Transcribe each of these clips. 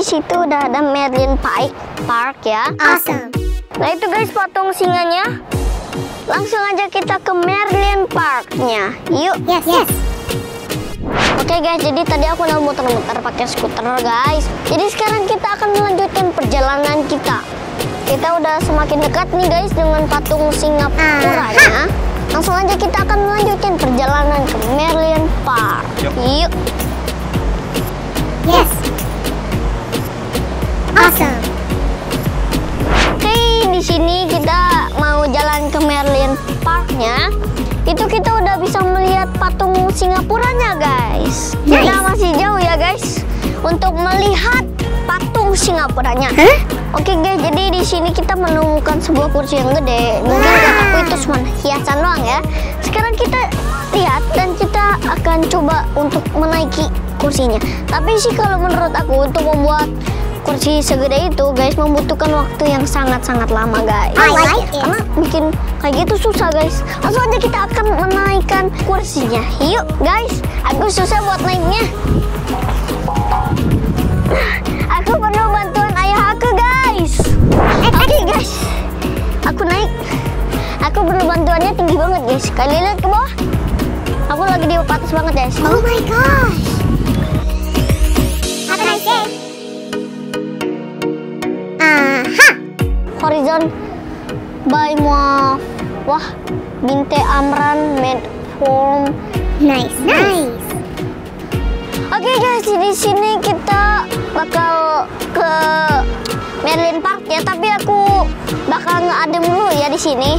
situ udah ada Merlin Park ya. Awesome. Nah itu guys patung singanya. Langsung aja kita ke Merlin Parknya. Yuk. Yes. Oke guys, jadi tadi aku udah muter-muter pakai skuter guys. Jadi sekarang kita akan melanjutkan perjalanan kita. Kita udah semakin dekat nih guys dengan patung Singapuranya. Langsung aja kita akan melanjutkan perjalanan ke Merlin Park. Yuk. Yes. Awesome. Oke, di sini kita mau jalan ke Merlin Parknya. Itu kita udah bisa melihat patung Singapuranya guys. Nice. Kita masih jauh ya guys untuk melihat patung Singapuranya. Oke guys, jadi di sini kita menemukan sebuah kursi yang gede. Mungkin kataku itu cuma hiasan doang ya. Sekarang kita lihat dan kita akan coba untuk menaiki kursinya. Tapi sih kalau menurut aku untuk membuat kursi segede itu guys membutuhkan waktu yang sangat-sangat lama guys. I like it. Karena bikin kayak gitu susah guys. Langsung aja kita akan menaikkan kursinya. Yuk guys, aku susah buat naiknya. Aku perlu bantuan ayah aku guys. Oke guys, aku naik. Aku perlu bantuannya tinggi banget guys. Kalian lihat ke bawah. Aku lagi di atas banget guys. Oh my gosh. Have a nice day. Horizon by Muaf. Wah, Binte Amran made form. Nice. Oke guys, di sini kita bakal ke Merlin Park ya, tapi aku bakal ngeadem dulu ya di sini.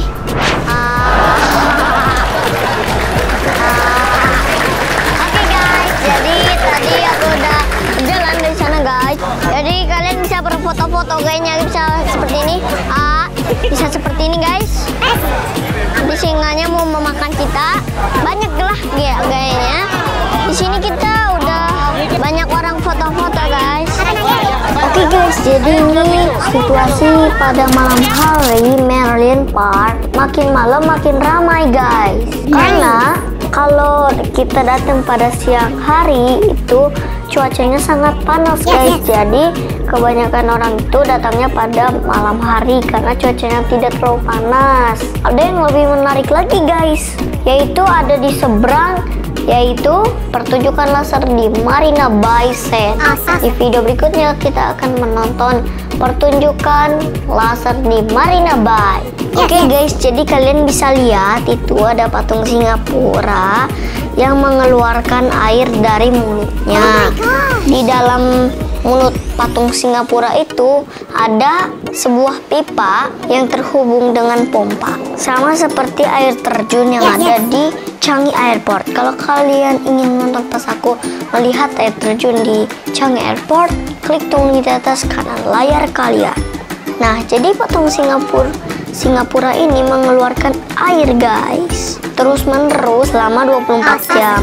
Oke guys, jadi tadi aku udah jalan dari sana guys. Jadi kalian bisa berfoto-foto kayaknya bisa seperti ini. Bisa seperti ini guys. Nanti singanya mau memakan kita. Banyak lah gayanya. Di sini kita udah banyak orang foto-foto guys. Oke guys, jadi ini situasi pada malam hari Merlin Park. Makin malam makin ramai guys. Karena kalau kita datang pada siang hari itu cuacanya sangat panas guys. Jadi kebanyakan orang itu datangnya pada malam hari karena cuacanya tidak terlalu panas. Ada yang lebih menarik lagi guys, yaitu ada di seberang, yaitu pertunjukan laser di Marina Bay Sands. Di video berikutnya kita akan menonton pertunjukan laser di Marina Bay. Oke guys, jadi kalian bisa lihat itu ada patung Singapura yang mengeluarkan air dari mulutnya. Di dalam mulut patung Singapura itu ada sebuah pipa yang terhubung dengan pompa. Sama seperti air terjun yang ada di Changi Airport. Kalau kalian ingin menonton pas aku melihat air terjun di Changi Airport, klik tombol di atas kanan layar kalian. Nah, jadi patung Singapura ini mengeluarkan air guys, terus menerus selama 24 jam.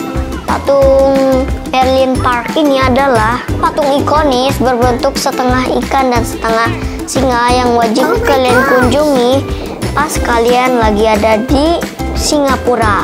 Patung Merlin Park ini adalah patung ikonis berbentuk setengah ikan dan setengah singa yang wajib kalian kunjungi pas kalian lagi ada di Singapura.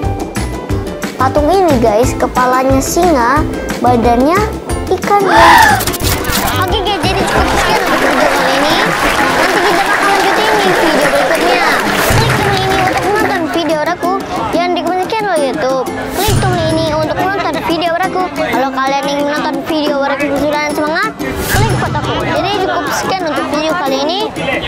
Patung ini guys, kepalanya singa, badannya ikan ya. Oke guys, jadi cukup sekian untuk video kali ini. Nanti kita bakal lanjutin di video berikutnya. Klik tombol ini untuk menonton video aku yang dikomunikasikan oleh YouTube. Klik tombol ini untuk menonton video aku. Kalau kalian ingin menonton video aku kesudahan semangat, klik fotoku. Jadi cukup sekian untuk video kali ini.